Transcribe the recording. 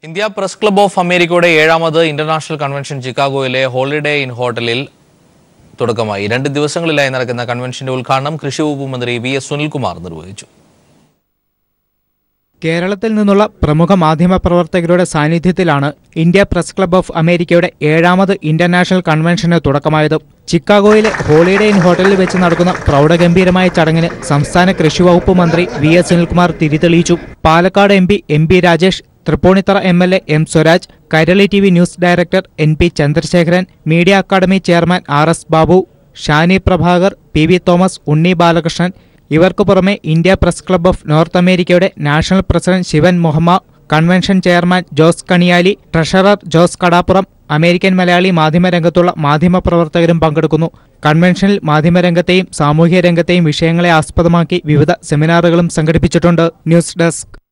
India Press Club of America ഏഴാമത് international convention ചിക്കാഗോയിലെ holiday inn ഹോട്ടലിൽ തുടക്കമായി. 2 ദിവസങ്ങളിലായി നടക്കുന്ന കൺവെൻഷന്റെ ഉദ്ഘാടനം കൃഷി വകുപ്പ് മന്ത്രി Sunilkumar നിർവഹിച്ചു. കേരളത്തിൽ നിന്നുള്ള പ്രമുഖ മാധ്യമ പ്രവർത്തകരുടെ സാന്നിധ്യത്തിലാണ് ഇന്ത്യ പ്രസ് ക്ലബ് ഓഫ് അമേരിക്കയുടെ ഏഴാമത് ഇന്റർനാഷണൽ കൺവെൻഷന് തുടക്കമായത്. ചിക്കാഗോയിലെ ഹോളിഡേ ഇൻ ഹോട്ടലിൽ വെച്ച് നടക്കുന്ന പ്രൗഢഗംഭീരമായ ചടങ്ങിന് സംസ്ഥാന കൃഷി വകുപ്പ് മന്ത്രി Sunilkumar തിരിതെളിയിച്ചു. Palakkad M P Rajesh, Thrippunithura MLA M Swaraj, Kairali TV news director NP Chandrasekharan, media academy chairman RS Babu, Shani Prabhakar, PV Thomas, Unni Balakrishnan, ഇവർക്ക് പുറമെ India press club of north അമേരിക്കയുടെ national president Sivan Muhamma, convention chairman Jose Kaniyali, treasurer Jose Kadappuram, American Malayali മാധ്യമരംഗത്തുള്ള മാധ്യമപ്രവർത്തകരും പങ്കെടുക്കുന്നു. കൺവെൻഷനിൽ മാധ്യമരംഗത്തെയും സാമൂഹ്യ രംഗത്തെയും വിഷയങ്ങളെ ആസ്പദമാക്കി വിവിധ സെമിനാറുകളും സംഘടിപ്പിച്ചിട്ടുണ്ട്. News desk.